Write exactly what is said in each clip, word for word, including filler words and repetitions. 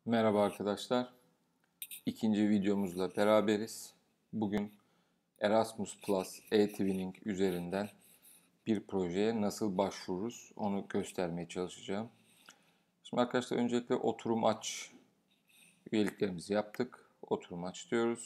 Merhaba arkadaşlar. İkinci videomuzla beraberiz. Bugün Erasmus Plus e-Twinning üzerinden bir projeye nasıl başvururuz onu göstermeye çalışacağım. Şimdi arkadaşlar öncelikle oturum aç üyeliklerimizi yaptık. Oturum aç diyoruz.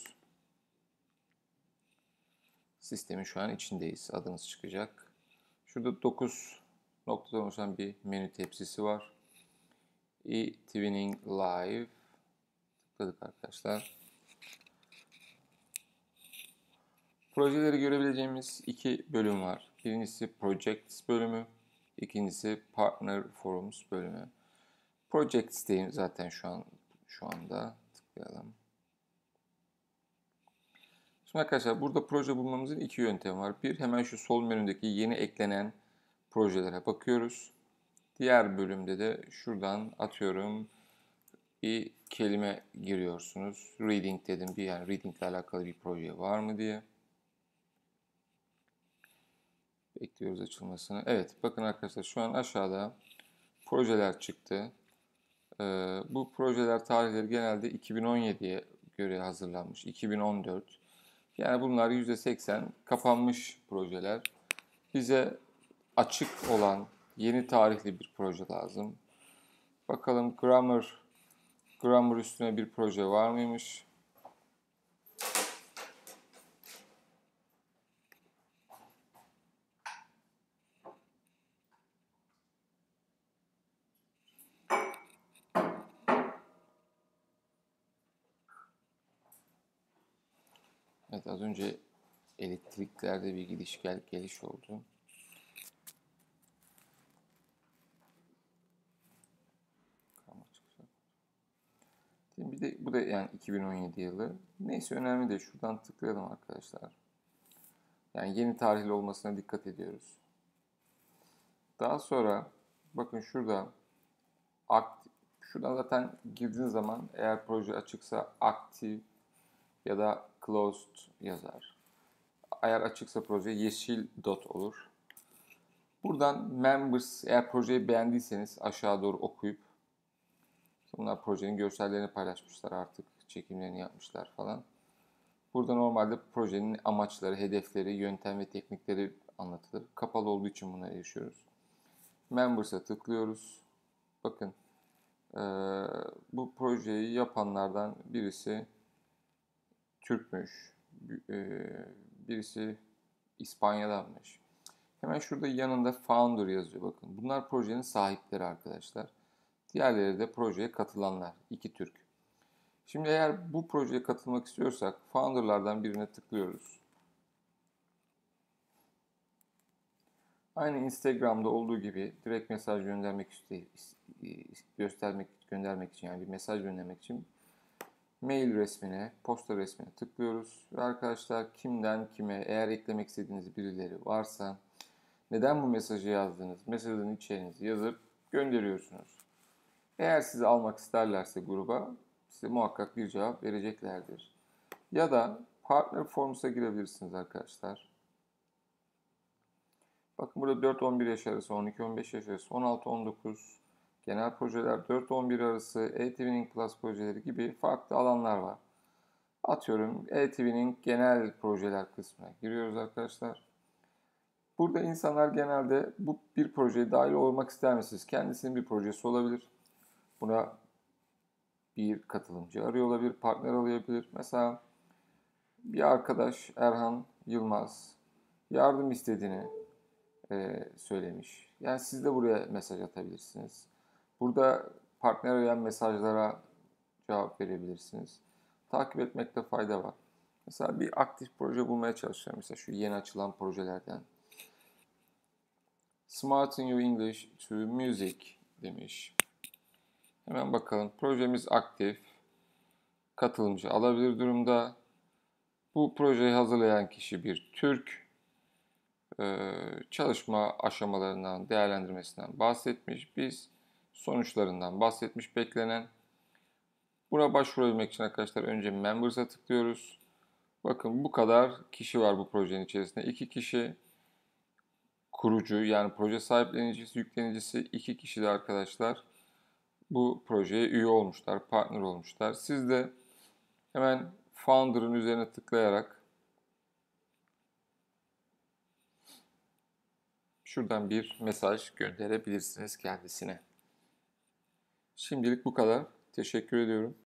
Sistemin şu an içindeyiz. Adınız çıkacak. Şurada dokuz noktadan oluşan bir menü tepsisi var. E-Twinning Live tıkladık arkadaşlar. Projeleri görebileceğimiz iki bölüm var. Birincisi Projects bölümü, ikincisi Partner Forums bölümü. Projects'teyim zaten şu an şu anda. Tıklayalım. Şimdi arkadaşlar burada proje bulmamızın iki yöntemi var. Bir, hemen şu sol menüdeki yeni eklenen projelere bakıyoruz. Diğer bölümde de şuradan atıyorum bir kelime giriyorsunuz. Reading dedim bir yani reading ile alakalı bir proje var mı diye. Bekliyoruz açılmasını. Evet, bakın arkadaşlar şu an aşağıda projeler çıktı. Ee, bu projeler tarihleri genelde iki bin on yediye göre hazırlanmış. iki bin on dört. Yani bunlar yüzde seksen kapanmış projeler. Bize açık olan yeni tarihli bir proje lazım. Bakalım grammar grammar üstüne bir proje var mıymış? Evet, az önce elektriklerde bir gidiş gel geliş oldu. Şimdi bir de bu da yani iki bin on yedi yılı. Neyse önemli değil. Şuradan tıklayalım arkadaşlar. Yani yeni tarihli olmasına dikkat ediyoruz. Daha sonra bakın şurada aktif, şuradan zaten girdiğiniz zaman eğer proje açıksa aktif ya da closed yazar. Eğer açıksa proje yeşil dot olur. Buradan members eğer projeyi beğendiyseniz aşağı doğru okuyup bunlar projenin görsellerini paylaşmışlar artık. Çekimlerini yapmışlar falan. Burada normalde projenin amaçları, hedefleri, yöntem ve teknikleri anlatılır. Kapalı olduğu için buna erişiyoruz. Members'a tıklıyoruz. Bakın e, bu projeyi yapanlardan birisi Türkmüş. E, birisi İspanya'danmış. Hemen şurada yanında founder yazıyor bakın. Bunlar projenin sahipleri arkadaşlar. Diğerleri de projeye katılanlar. İki Türk. Şimdi eğer bu projeye katılmak istiyorsak founderlardan birine tıklıyoruz. Aynı Instagram'da olduğu gibi direkt mesaj göndermek göstermek göndermek için yani bir mesaj göndermek için mail resmine, posta resmine tıklıyoruz. Ve arkadaşlar kimden kime eğer eklemek istediğiniz birileri varsa neden bu mesajı yazdınız, mesajın içeriğinizi yazıp gönderiyorsunuz. Eğer sizi almak isterlerse gruba size muhakkak bir cevap vereceklerdir. Ya da Partner Forms'a girebilirsiniz arkadaşlar. Bakın burada dört on bir yaş arası, on iki on beş yaş arası, on altı on dokuz genel projeler, dört on bir arası, e-Twinning Plus projeleri gibi farklı alanlar var. Atıyorum e-Twinning genel projeler kısmına giriyoruz arkadaşlar. Burada insanlar genelde bu bir projeye dahil olmak ister misiniz? Kendisinin bir projesi olabilir. Buna bir katılımcı arıyor olabilir, partner arayabilir. Mesela bir arkadaş Erhan Yılmaz yardım istediğini e, söylemiş. Yani siz de buraya mesaj atabilirsiniz. Burada partner arayan mesajlara cevap verebilirsiniz. Takip etmekte fayda var. Mesela bir aktif proje bulmaya çalışıyorum. Mesela şu yeni açılan projelerden. Smarten Your English to Music demiş. Hemen bakalım. Projemiz aktif. Katılımcı alabilir durumda. Bu projeyi hazırlayan kişi bir Türk. Ee, çalışma aşamalarından, değerlendirmesinden bahsetmiş. Biz sonuçlarından bahsetmiş beklenen. Buna başvurabilmek için arkadaşlar önce Members'a tıklıyoruz. Bakın bu kadar kişi var bu projenin içerisinde. İki kişi kurucu yani proje sahiplenicisi, yüklenicisi iki kişi de arkadaşlar bu projeye üye olmuşlar, partner olmuşlar. Siz de hemen Founder'ın üzerine tıklayarak şuradan bir mesaj gönderebilirsiniz kendisine. Şimdilik bu kadar. Teşekkür ediyorum.